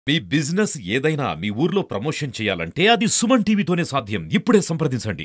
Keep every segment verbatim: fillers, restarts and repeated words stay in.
మీ business ఏదైనా మీ ఊర్లో promotion చేయాలంటే అది సుమన్ టీవీతోనే సాధ్యం. ఇప్పుడే సంప్రదించండి.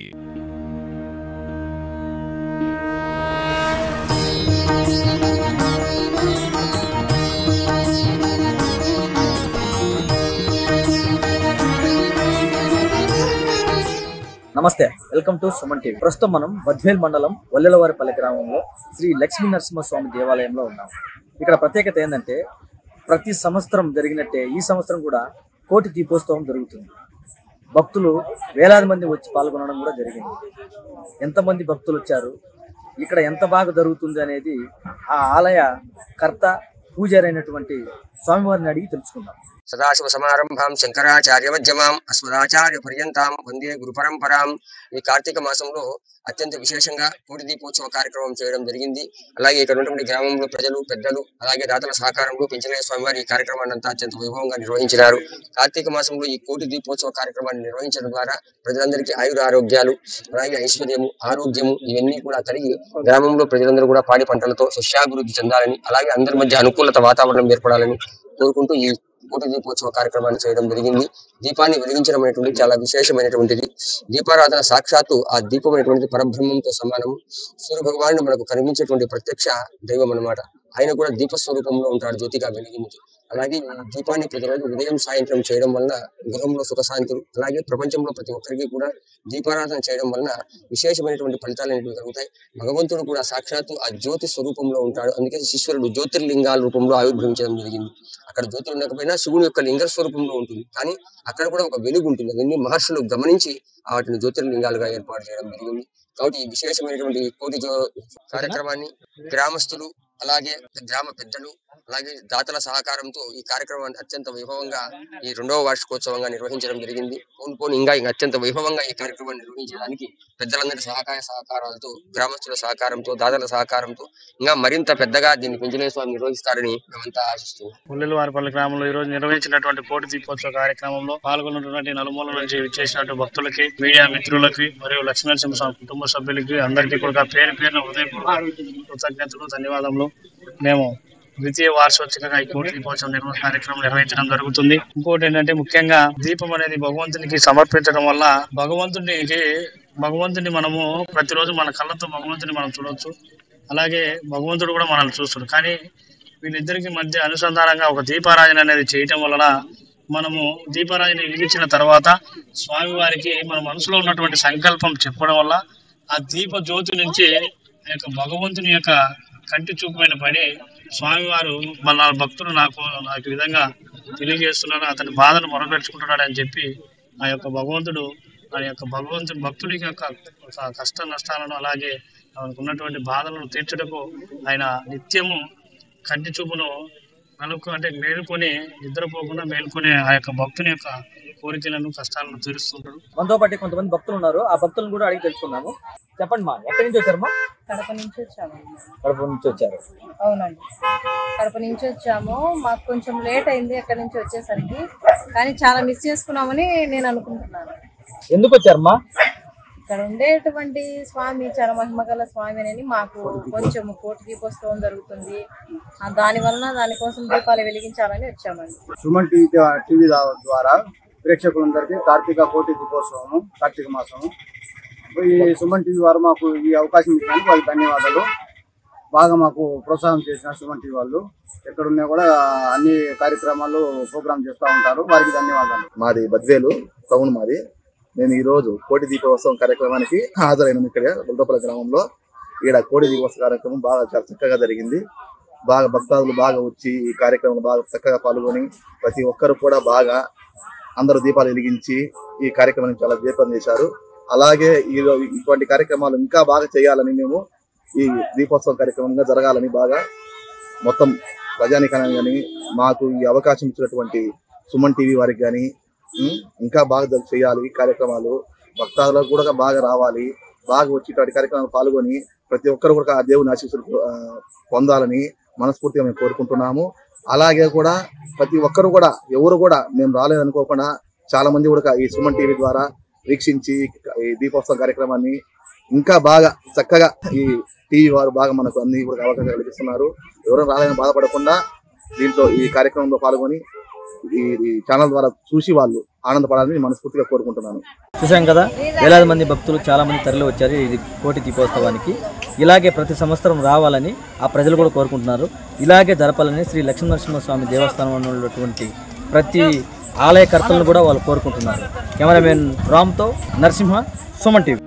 నమస్తే, వెల్కమ్ టు సుమన్ టీవీ. ప్రస్తుతం మనం బద్వేల్ మండలం వల్లెలవారిపల్లి గ్రామంలో శ్రీ లక్ష్మీ నరసింహస్వామి దేవాలయంలో ఉన్నాం. ఇక్కడ ప్రత్యేకత ఏంటంటే ప్రతి సంవత్సరం జరిగినట్టే ఈ సంవత్సరం కూడా కోటి దీపోత్సవం జరుగుతుంది. భక్తులు వేలాది మంది వచ్చి పాల్గొనడం కూడా జరిగింది. ఎంతమంది భక్తులు వచ్చారు, ఇక్కడ ఎంత బాగా జరుగుతుంది అనేది ఆ ఆలయ కర్త పూజారైనటువంటి స్వామివారిని అడిగి తెలుసుకుందాం. సదాశివ సమారంభాం శంకరాచార్య మధ్యమాం అస్మదాచార్య పర్యంతాం వందే గురు పరంపరాం. ఈ కార్తీక మాసంలో అత్యంత విశేషంగా కోటి దీపోత్సవ కార్యక్రమం చేయడం జరిగింది. అలాగే ఇక్కడ ఉన్నటువంటి గ్రామంలో ప్రజలు, పెద్దలు, అలాగే దాతల సహకారంలో పెంచలయ్య స్వామివారి ఈ కార్యక్రమాన్ని అంతా అత్యంత వైభవంగా నిర్వహించినారు. కార్తీక మాసంలో ఈ కోటి దీపోత్సవ కార్యక్రమాన్ని నిర్వహించడం ద్వారా ప్రజలందరికీ ఆయుర ఆరోగ్యాలు, అలాగే ఐశ్వర్యము, ఆరోగ్యము ఇవన్నీ కూడా కలిగి గ్రామంలో ప్రజలందరూ కూడా పాడి పంటలతో సస్యాభివృద్ధి చెందాలని, అలాగే అందరి మధ్య అనుకూలత వాతావరణం ఏర్పడాలని కోరుకుంటూ ఈ కోటి దీపోత్సవ కార్యక్రమాన్ని చేయడం జరిగింది. దీపాన్ని వెలిగించడం అనేటువంటి చాలా విశేషమైనటువంటిది. దీపారాధన సాక్షాత్తు ఆ దీపం అనేటువంటిది పరబ్రహ్మంతో సమానము. సూర్య భగవానుడు మనకు కనిపించేటువంటి ప్రత్యక్ష దైవం అన్నమాట. ఆయన కూడా దీప స్వరూపంలో ఉంటాడు, జ్యోతిగా వెలిగించి. అలాగే దీపాన్ని ప్రతిరోజు ఉదయం సాయంత్రం చేయడం వలన గృహంలో సుఖశాంతులు, అలాగే ప్రపంచంలో ప్రతి ఒక్కరికి కూడా దీపారాధన చేయడం వలన విశేషమైనటువంటి ఫలితాలు అనేవి కలుగుతాయి. భగవంతుడు కూడా సాక్షాత్తు ఆ జ్యోతి స్వరూపంలో ఉంటాడు. అందుకే ఈశ్వరుడు జ్యోతిర్లింగాల రూపంలో ఆవిర్భవించడం జరిగింది. అక్కడ జ్యోతి ఉండకపోయినా శివుని యొక్క లింగ స్వరూపంలో ఉంటుంది, కానీ అక్కడ కూడా ఒక వెలుగు ఉంటుంది. అవన్నీ మహర్షులు గమనించి వాటిని జ్యోతిర్లింగాలుగా ఏర్పాటు చేయడం జరిగింది. కాబట్టి ఈ విశేషమైనటువంటి కోటి కార్యక్రమాన్ని గ్రామస్తులు, అలాగే గ్రామ పెద్దలు, అలాగే దాతల సహకారంతో ఈ కార్యక్రమాన్ని అత్యంత వైభవంగా ఈ రెండవ వార్షికోత్సవంగా నిర్వహించడం జరిగింది. పోను పోను ఇంకా ఇంకా అత్యంత వైభవంగా ఈ కార్యక్రమాన్ని నిర్వహించడానికి పెద్దలందరి సహకార సహకారాలతో, గ్రామస్తుల సహకారంతో, దాతల సహకారంతో ఇంకా మరింత పెద్దగా దీన్ని పెంచలయ్య స్వామి నిర్వహిస్తారని మేమంతా ఆశిస్తున్నాం. వల్లెలవారిపల్లి గ్రామంలో ఈ రోజు నిర్వహించినటువంటి కోటి దీపోత్సవ కార్యక్రమంలో పాల్గొన్నటువంటి నలుమూల నుంచి విచ్చేసినటువంటి భక్తులకి, మీడియా మిత్రులకి మరియు లక్ష్మీనరసింహస్వామి కుటుంబ సభ్యులకి అందరికీ కూడా పేరు పేరున హృదయపూర్వక కృతజ్ఞతలు, ధన్యవాదములు. మేము ద్వితీయ వార్షికోత్సవంగా ఈ కోటి దీపోత్సవం నిర్వహణ కార్యక్రమం నిర్వహించడం జరుగుతుంది. ఇంకోటి ఏంటంటే ముఖ్యంగా దీపం అనేది భగవంతునికి సమర్పించడం వల్ల భగవంతునికి భగవంతుని మనము ప్రతిరోజు మన కళ్ళతో భగవంతుని మనం చూడవచ్చు, అలాగే భగవంతుడు కూడా మనల్ని చూస్తాడు. కానీ వీళ్ళిద్దరికి మధ్య అనుసంధానంగా ఒక దీపారాధన అనేది చేయటం వలన మనము దీపారాధన వెలిగించిన తర్వాత స్వామివారికి మన మనసులో ఉన్నటువంటి సంకల్పం చెప్పడం వల్ల ఆ దీప జ్యోతి నుంచి ఆ యొక్క భగవంతుని యొక్క కంటి చూపుమైన పడి స్వామివారు మన భక్తులు నాకు నాకు విధంగా తెలియజేస్తున్నాడు, అతని బాధను మొరపెట్టుకుంటున్నాడు అని చెప్పి ఆ యొక్క భగవంతుడు ఆ యొక్క భగవంతుని భక్తుడి యొక్క కష్ట నష్టాలను, అలాగే ఆయనకు ఉన్నటువంటి బాధలను తీర్చడకు ఆయన నిత్యము కంటి చూపును మెలకు అంటే మేలుకొని నిద్రపోకుండా మేలుకొని ఆ యొక్క భక్తుని యొక్క కోరికలను, కష్టాలను తీరుస్తుంటాడు. మనతో పాటు కొంతమంది భక్తులు ఉన్నారు, ఆ భక్తులను కూడా అడిగి తెలుసుకున్నాము. చెప్పండి మా, ఎక్కడి నుంచి వచ్చారమ్మా? కడప నుంచి వచ్చాము. కడప నుంచి వచ్చారు? అవునండి, కడప నుంచి వచ్చాము. మాకు కొంచెం లేట్ అయింది అక్కడి నుంచి వచ్చేసరికి, కానీ చాలా మిస్ చేసుకున్నామని నేను అనుకుంటున్నాను. ఎందుకు వచ్చారమ్మా? ఇక్కడ ఉండేటువంటి స్వామి చాలా మహిమగల స్వామి అని మాకు కొంచెం కోటి దీపోత్సవం జరుగుతుంది, దాని వలన దానికోసం దీపాలు వెలిగించాలని వచ్చామండి. సుమన్ టీవీ టీవీ ద్వారా ప్రేక్షకులందరికీ కార్తీక కోటి దీపోత్సవము, కార్తీక మాసము. ఈ సుమన్ టీవీ వారు మాకు ఈ అవకాశం ఇచ్చినందుకు వాళ్ళకి ధన్యవాదాలు. బాగా మాకు ప్రోత్సాహం చేసిన సుమన్ టీవీ వాళ్ళు ఎక్కడున్నా కూడా అన్ని కార్యక్రమాలు ప్రోగ్రామ్ చేస్తూ ఉంటారు, వారికి ధన్యవాదాలు. మాది బద్వేలు టౌన్ మాది. మేము ఈ రోజు కోటి దీపోత్సవం కార్యక్రమానికి హాజరైన ఇక్కడ బుల్దపల్లి గ్రామంలో ఇక్కడ కోటి దీపోత్సవ కార్యక్రమం బాగా చాలా చక్కగా జరిగింది. బాగా భక్తాదులు బాగా వచ్చి ఈ కార్యక్రమంలో బాగా చక్కగా పాల్గొని ప్రతి ఒక్కరు కూడా బాగా అందరూ దీపాలు వెలిగించి ఈ కార్యక్రమాన్ని చాలా దీపం చేశారు. అలాగే ఈ ఇటువంటి కార్యక్రమాలు ఇంకా బాగా చేయాలని, మేము ఈ దీపోత్సవం కార్యక్రమంగా జరగాలని బాగా మొత్తం ప్రజానికానికి కానీ మాకు ఈ అవకాశం ఇచ్చినటువంటి సుమన్ టీవీ వారికి కానీ ఇంకా బాగా చేయాలి. ఈ కార్యక్రమాలు భక్తాదులకు కూడా బాగా రావాలి, బాగా వచ్చి ఇటువంటి కార్యక్రమాలు పాల్గొని ప్రతి ఒక్కరు కూడా ఆ దేవుని ఆశీస్సులు పొందాలని మనస్ఫూర్తిగా మేము కోరుకుంటున్నాము. అలాగే కూడా ప్రతి ఒక్కరు కూడా ఎవరు కూడా మేము రాలేదనుకోకుండా చాలా మంది కూడా ఈ సుమన్ టీవీ ద్వారా వీక్షించి ఈ దీపోత్సవ కార్యక్రమాన్ని ఇంకా బాగా చక్కగా ఈ టీవీ వారు బాగా మనకు అన్ని కూడా అవకాశం కల్పిస్తున్నారు. ఎవరైనా రాలేదని బాధపడకుండా దీంట్లో ఈ కార్యక్రమంలో పాల్గొని ఈ ఈ ఛానల్ ద్వారా చూసి వాళ్ళు ఆనందపడాలని మనస్ఫూర్తిగా కోరుకుంటున్నాను. చూసాం కదా, వేలాది మంది భక్తులు చాలా మంది తరలి వచ్చారు ఇది కోటి దీపోత్సవానికి. ఇలాగే ప్రతి సంవత్సరం రావాలని ఆ ప్రజలు కూడా కోరుకుంటున్నారు. ఇలాగే జరపాలని శ్రీ లక్ష్మీనరసింహస్వామి దేవస్థానంలో ఉన్నటువంటి ప్రతి ఆలయకర్తలను కూడా వాళ్ళు కోరుకుంటున్నారు. కెమెరామెన్ రామ్తో నరసింహ, సుమన్ టీవీ.